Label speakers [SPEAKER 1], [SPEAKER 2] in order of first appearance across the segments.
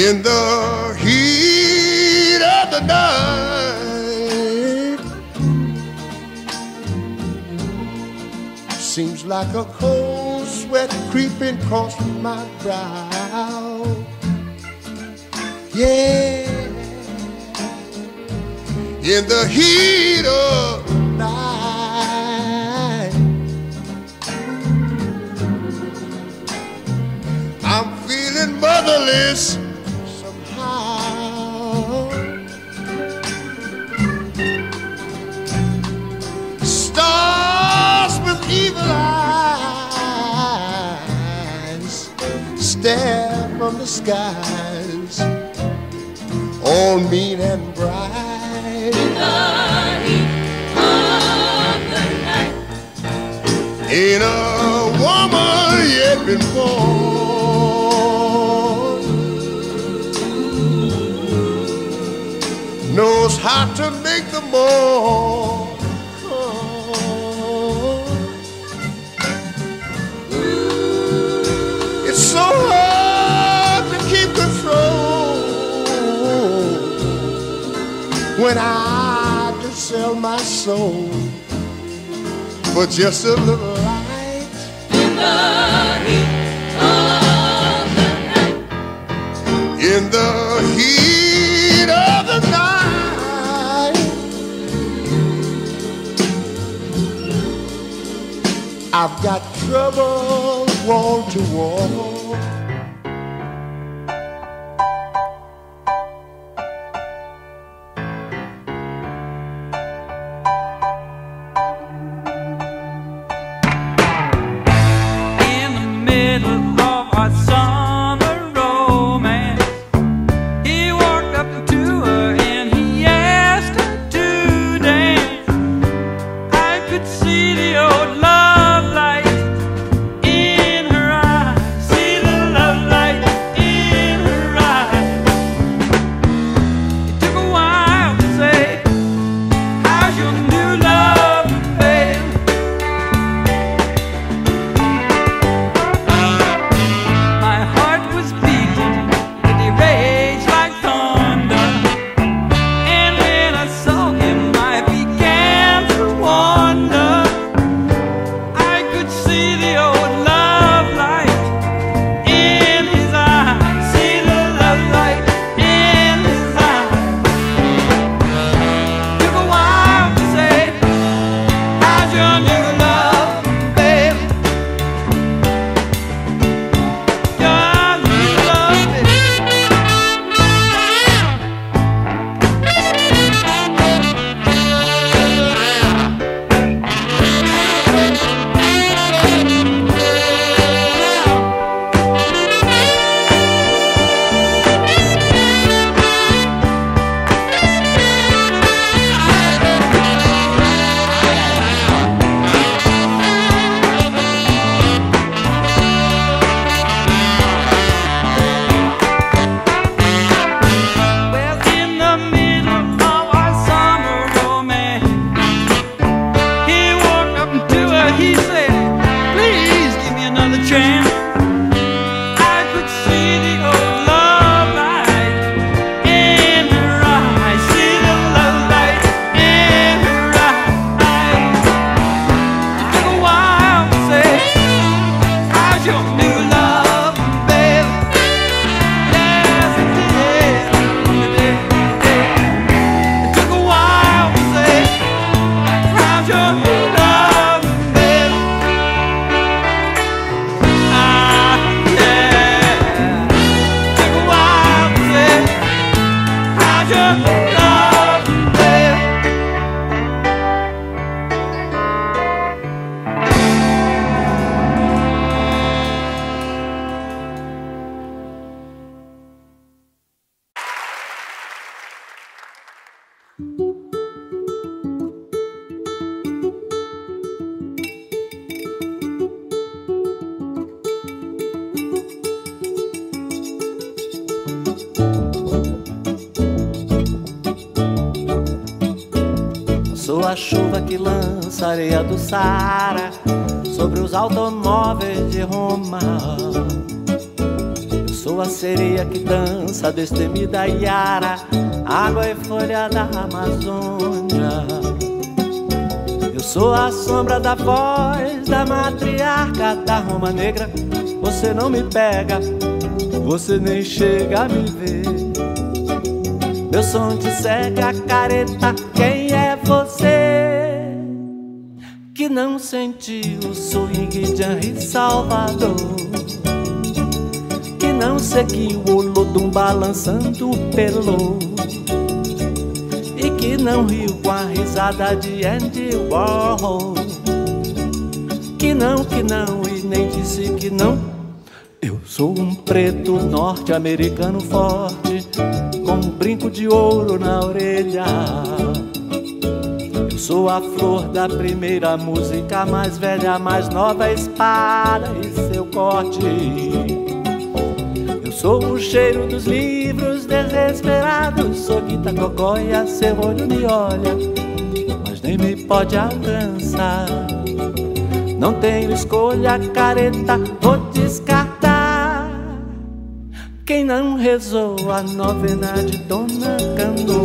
[SPEAKER 1] in the heat of the night. Seems like a cold sweat creeping across my brow. Yeah, in the heat of the night, I'm feeling motherless somehow. Stars with evil eyes stare from the skies, all mean and bright.
[SPEAKER 2] In the heat of the night,
[SPEAKER 1] Ain't a woman yet been born knows how to make the more. It's so hard to keep control when I just sell my soul for just a little light.
[SPEAKER 2] in the heat of the night,
[SPEAKER 1] In the heat of the night, I've got trouble wall to wall.
[SPEAKER 3] In the middle of our summer romance, he walked up to her and he asked her to dance. I could see the old love light in her eyes, see the love light in her eyes. It took a while to say, how's your new love, babe? My heart was beating with a rage like thunder, and when I saw him I began to wonder. I could see the old love light in his eyes, see the love light in his eyes. Took a while to say, how's your new love, babe? Your new love, babe. Well, in the middle of our summer romance, he walked up to her, he said, please give me another chance. I could see the old love light in her eyes, see the love light in her eyes. It took a while to say, how's your new love, babe? Yes, it did. It took a while to say, how's your new love, babe? Yeah. Took a while to say, how's your new love, babe?
[SPEAKER 4] Sou a chuva que lança areia do Saara sobre os automóveis de Roma. Eu sou a sereia que dança destemida Iara, água e folha da Amazônia. Eu sou a sombra da voz da matriarca da Roma Negra. Você não me pega, você nem chega a me ver. Meu som te cega, careta, quem é você? Que não sentiu o swing de Henri Salvador, que não seguiu o Olodum balançando o pelô, e que não riu com a risada de Andy Warhol, que não, e nem disse que não. Eu sou um preto norte-americano forte, com um brinco de ouro na orelha. Eu sou a flor da primeira música, mais velha, mais nova espada e seu corte. Eu sou o cheiro dos livros desesperados, sou Guita Cocóia, seu olho me olha, mas nem me pode alcançar. Não tenho escolha, careta, vou descartar. Quem não rezou a novena de Dona Cano,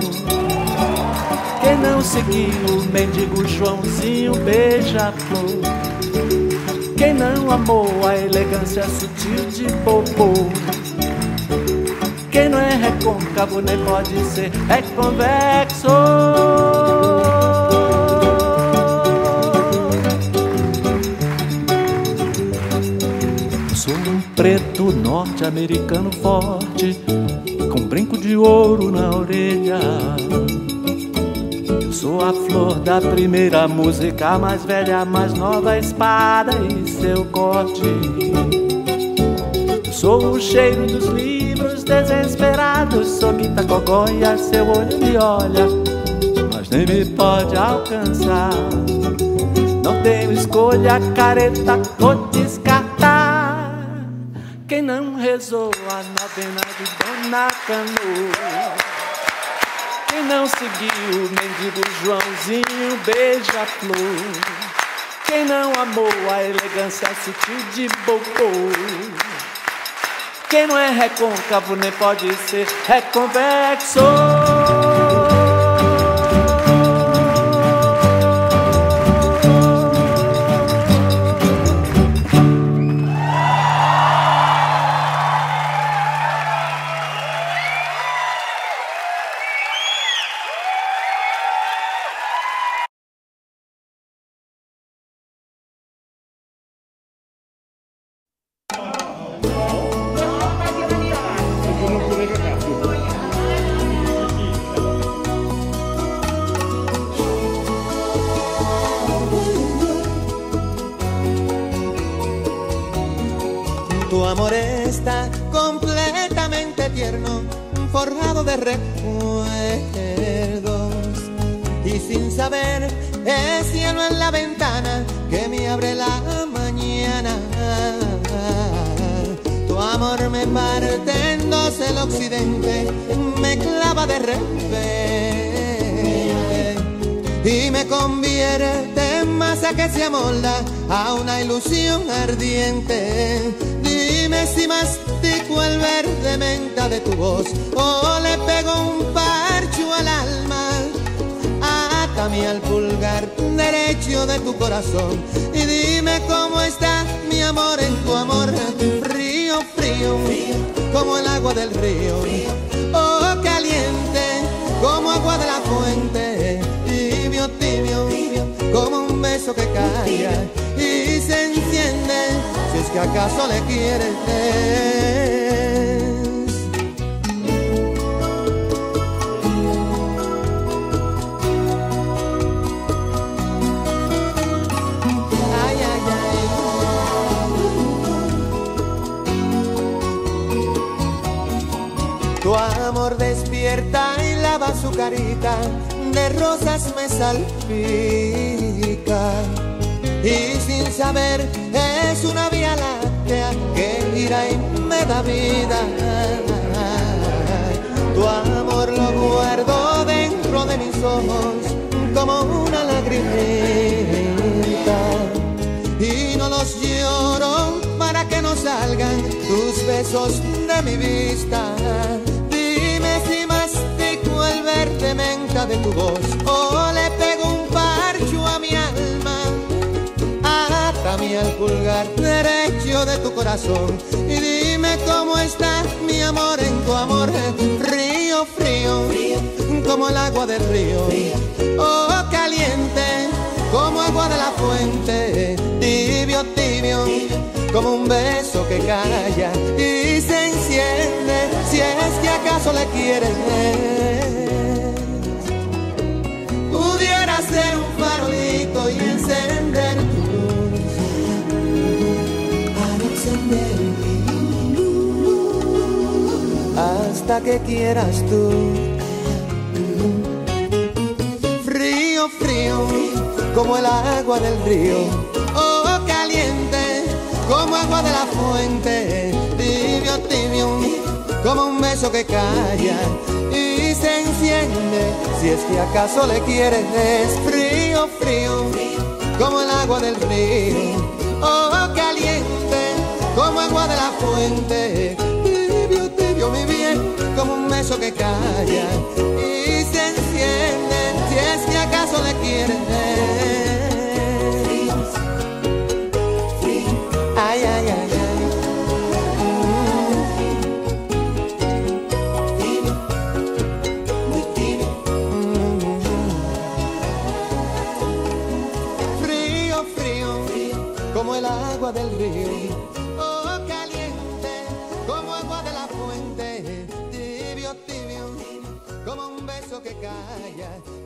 [SPEAKER 4] quem não seguiu o mendigo Joãozinho beija-flor, quem não amou a elegância sutil de Popô, quem não é recôncavo nem pode ser reconvexo. Sou um preto norte-americano forte, com brinco de ouro na orelha. Eu sou a flor da primeira música, a mais velha, a mais nova a espada e seu corte. Eu sou o cheiro dos livros desesperados, sou Guita Cocóia, seu olho me olha, mas nem me pode alcançar. Não tenho escolha, careta, vou descartar. Quem não rezou a novena de Dona Cano, quem não seguiu o mendigo Joãozinho beija-flor, quem não amou a elegância sutil de Bocô, quem não é recôncavo nem pode ser reconvexo.
[SPEAKER 5] Tu amor está completamente tierno, forrado de recuerdos, y sin saber es cielo en la ventana que me abre la mañana. Tu amor me parte en dos el occidente, me clava de repente y me convierte en masa que se amolda a una ilusión ardiente. Dime si mastico el verde menta de tu voz o le pego un parcho al alma. Atame al pulgar derecho de tu corazón y dime cómo está mi amor en tu amor. Frío, frío, como el agua del río, o caliente como agua de la fuente. Tibio, tibio, como un beso que calla y se enciende, si es que acaso le quieres. Ay, ay, ay. Tu amor despierta y lava su carita, de rosas me salpica, y sin saber es una vía láctea que gira y me da vida. Tu amor lo guardo dentro de mis ojos como una lagrimita, y no los lloro para para que no salgan tus besos de mi vista. Dime si mastico el verde menta de tu voz o le pego un parcho a mi alma. Atame al pulgar derecho de tu corazón y dime cómo está mi amor en tu amor. Frío, frío, como el agua del río, oh caliente como agua de la fuente, tibio, tibio, como un beso que calla y se enciende, si es que acaso le quieres. Pudiera ser un farolito y encender tu luz, para encender mi luz, hasta que quieras tú. Frío, frío, como el agua del río, oh caliente, como agua de la fuente, tibio, tibio, como un beso que calla y se enciende, si es que acaso le quieres. Frío, frío, como el agua del río, oh caliente, como agua de la fuente, tibio, tibio, mi bien, como un beso que calla y se enciende, si es que acaso le quieres. Ay, ay, ay, ay. Frío, frío, como el agua del río, oh caliente, como agua de la fuente, tibio, tibio, como un beso que calla